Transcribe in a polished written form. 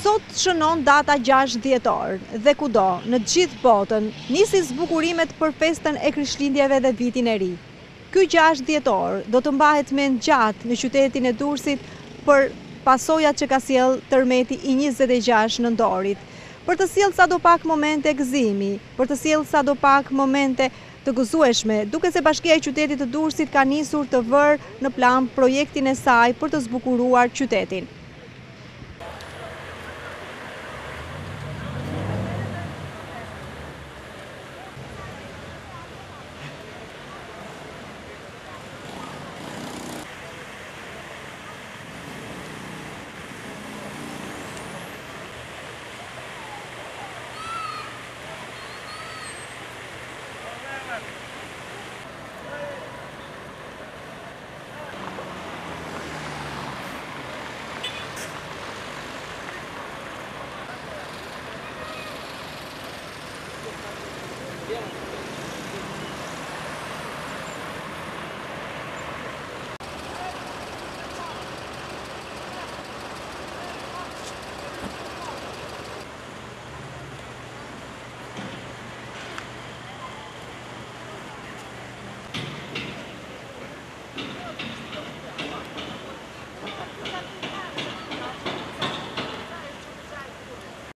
Sot shënon data 6 dhjetor dhe kudo në gjithë botën nisi zbukurimet për festën e Krishtlindjeve dhe vitin e ri. Ky 6 dhjetor do të mbahet mend gjatë në qytetin e Durrësit për pasojat që ka sjell tërmeti i 26 nëntorit, për të sjell sadopak momente gëzimi, për të sjell sadopak momente të gëzueshme, duke se Bashkia e Qytetit të Durrësit ka nisur të vërë në plan projektin e saj për të zbukuruar qytetin.